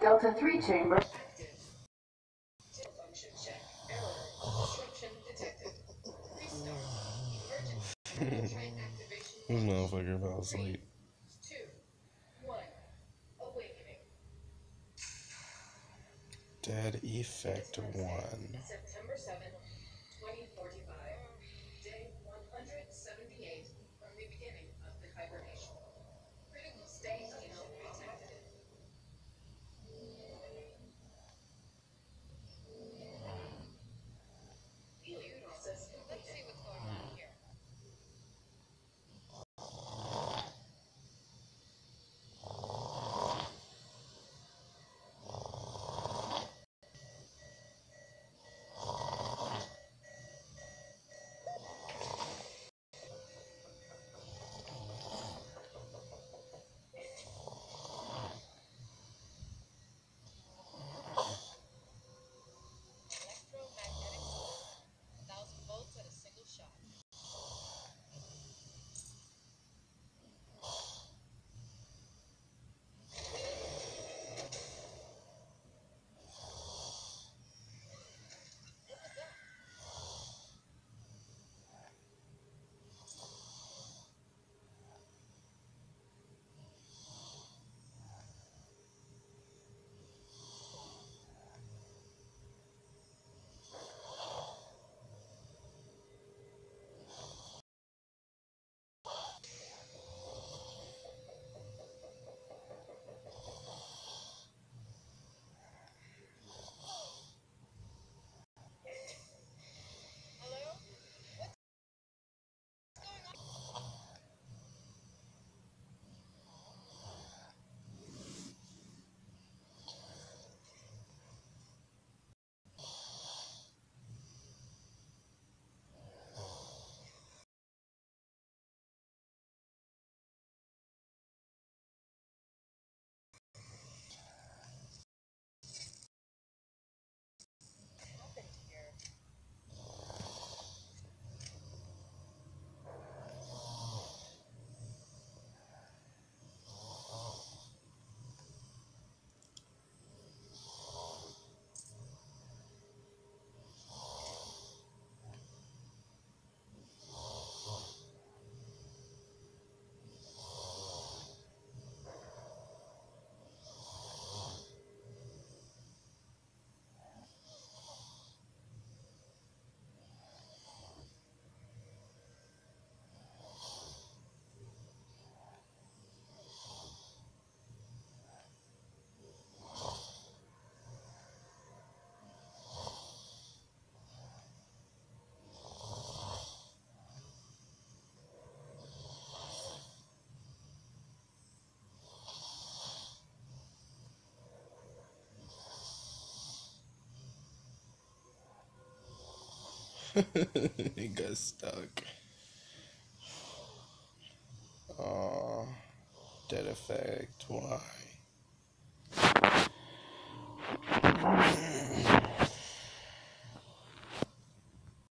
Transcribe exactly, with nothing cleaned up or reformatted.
Delta three chamber. Motherfucker fell asleep. Dead Effect one. September seventh, twenty forty-five. Day one hundred seventy-eight from the beginning of the hibernation. Critical state detected. Process complete. Let's see what's going on here. He got stuck. Aw, Dead Effect, why?